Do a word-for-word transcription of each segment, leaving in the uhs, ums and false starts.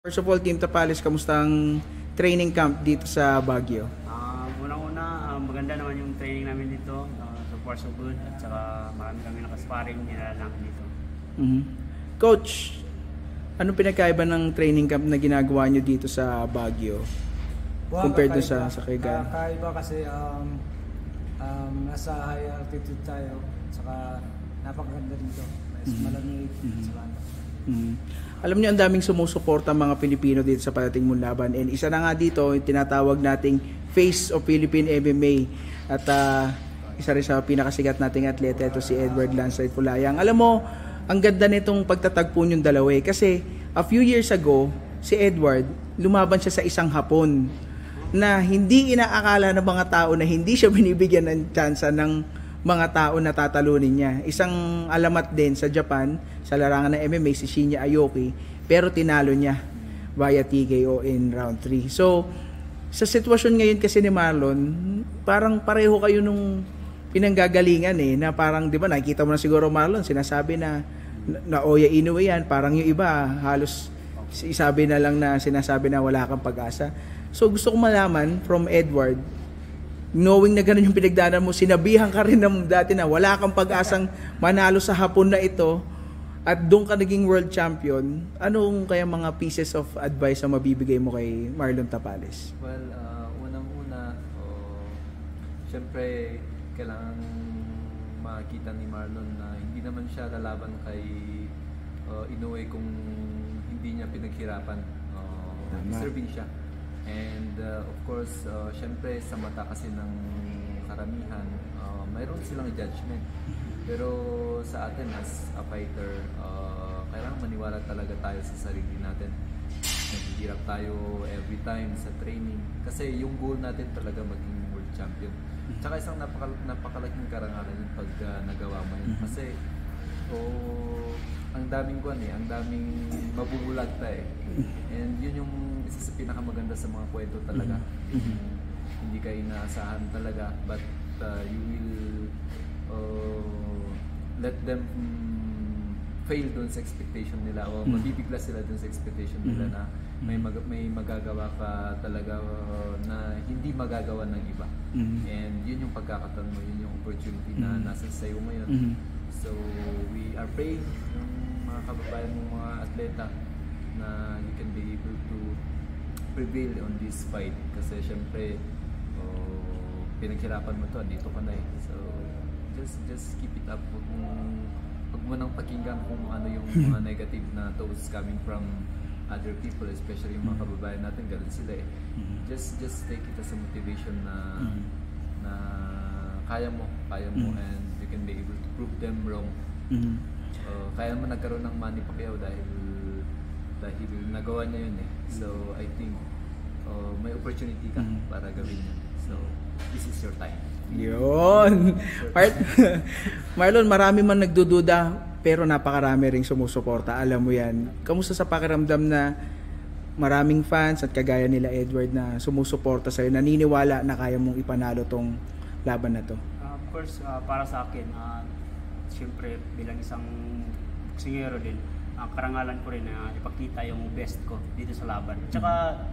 First of all, Team Tapales, kamusta ang training camp dito sa Baguio? Uh, Unang-una, uh, maganda naman yung training namin dito. Uh, so far so good. At saka marami kami nakasparring nila namin dito. Mm-hmm. Coach, anong pinagkaiba ng training camp na ginagawa nyo dito sa Baguio? Well, compared to sa, sa Cagayan? Kakaiba kasi um, um, nasa high altitude tayo. At saka napakaganda dito. Mas mm-hmm. malamig. Mm-hmm. Saka, mm-hmm. Alam niyo, ang daming sumusuporta mga Pilipino dito sa parating mong laban. And isa na nga dito, yung tinatawag nating Face of Philippine M M A. At uh, isa rin sa pinakasigat nating atleta, ito si Edward Landslide Pulayang. Alam mo, ang ganda nitong pagtatagpo niyong dalawa eh. Kasi a few years ago, si Edward, lumaban siya sa isang Hapon na hindi inaakala ng mga tao na hindi siya binibigyan ng tsansa ng mga tao na tatalunin niya. Isang alamat din sa Japan, sa larangan ng M M A, si Shinya Aoki, pero tinalo niya via T K O in round three. So, sa sitwasyon ngayon kasi ni Marlon, parang pareho kayo nung pinanggagalingan eh, na parang, di ba, nakikita mo na siguro Marlon, sinasabi na, na Oya Inoue yan, parang yung iba, halos isabi na lang na sinasabi na wala kang pag-asa. So, gusto kong malaman from Edward, knowing na gano'n yung pinagdaanan mo, sinabihan ka rin ng dati na wala kang pag-asang manalo sa Hapon na ito at doon ka naging world champion, anong kaya mga pieces of advice na mabibigay mo kay Marlon Tapales? Well, uh, unang-una, oh, syempre, kailangan makita ni Marlon na hindi naman siya lalaban kay uh, Inoue kung hindi niya pinaghirapan. Uh, deserving siya. And uh, of course, uh, syempre sa mata kasi ng karamihan, uh, mayroon silang judgment. Pero sa atin as a fighter, uh, kailangan maniwala talaga tayo sa sarili natin. Naghihirap tayo every time sa training. Kasi yung goal natin talaga maging world champion. Tsaka isang napaka, napakalaking karangalan yung pag uh, nagawa mo yun. Kasi oh, ang daming kuan eh, ang daming mabubulag ta eh. And yun yung isa sa pinakamaganda sa mga kwento talaga. Mm-hmm. Hindi ka inaasahan talaga, but uh, you will uh, let them um, fail dun sa expectation nila o mm-hmm. mabibigla sila dun sa expectation nila mm-hmm. na may mag may magagawa ka talaga uh, na hindi magagawa ng iba. Mm-hmm. And yun yung pagkakataon mo, yun yung opportunity mm-hmm. na nasa sayo ngayon. Mm-hmm. So we are praying yung mga kababayan mong mga atleta na you can be able to prevail on this fight kasi syempre oh, pinaghirapan mo to, dito ka na eh. So just just keep it up. Huwag mong, huwag mo nang pakinggan kung ano yung mga negative na thoughts coming from other people, especially yung mga kababayan natin, ganun sila eh. Just just take it as a motivation na na kaya mo, kaya mo and you can be able to prove them wrong. Uh, kaya mo nagkaroon ng Manny Pacquiao dahil dahil nagawa niya yun eh. So I think uh, may opportunity ka mm-hmm. para gawin yun. So this is your time. Yun! Part, Marlon, marami man nagdududa pero napakarami ring sumusuporta. Alam mo yan. Kamusta sa pakiramdam na maraming fans at kagaya nila Edward na sumusuporta sa'yo, naniniwala na kaya mong ipanalo tong laban na to? Uh, of course, uh, para sa akin, uh, siyempre bilang isang boksingero din, ang uh, karangalan ko rin na uh, ipakita yung best ko dito sa laban. Tsaka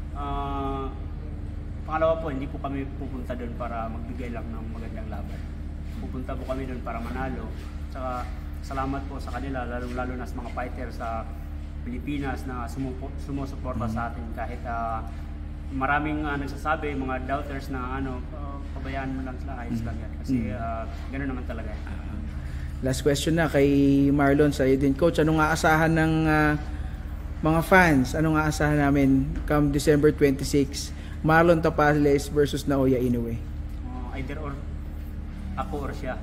uh, pangalawa po, hindi po kami pupunta doon para magbigay lang ng magandang laban. Pupunta po kami doon para manalo. Tsaka salamat po sa kanila, lalo, lalo na sa mga fighter sa Pilipinas na sumupo, sumusuporta mm-hmm. sa atin kahit uh, maraming uh, nagsasabi, mga doubters na ano, uh, pabayaan mo lang sila, ayos lang yan. Kasi uh, ganoon naman talaga. Last question na kay Marlon, sa iyo din. Coach, anong aasahan ng uh, mga fans? Anong aasahan namin come December twenty-sixth? Marlon Tapales versus Naoya Inoue. Uh, either or, ako or siya.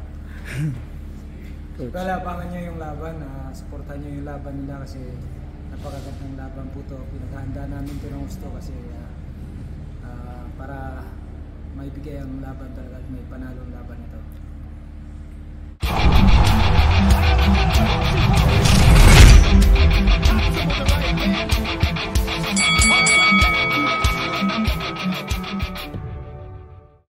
Kalabangan niya yung laban, uh, supportan niya yung laban nila kasi napakagandang laban po ito. Pinaghahanda namin ito ng gusto kasi uh, uh, para maibigay ang laban talaga at may panalong laban ito.